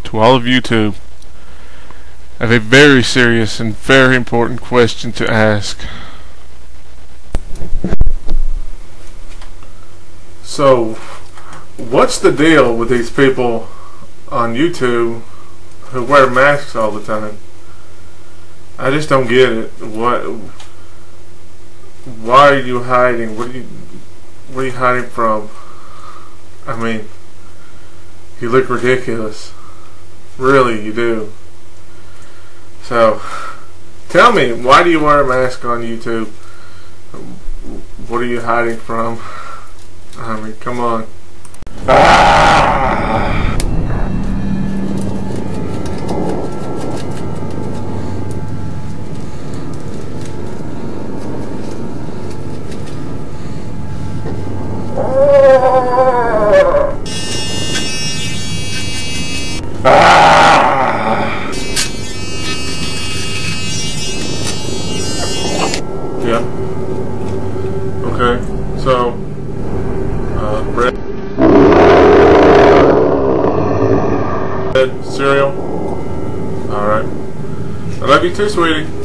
To all of YouTube, I have a very serious and very important question to ask. So, what's the deal with these people on YouTube who wear masks all the time? I just don't get it. Why are you hiding? What are you hiding from? I mean, you look ridiculous. Really, you do. So, tell me, why do you wear a mask on YouTube? What are you hiding from? I mean, come on. Yeah. Okay. So, bread cereal. All right. I love you too, sweetie.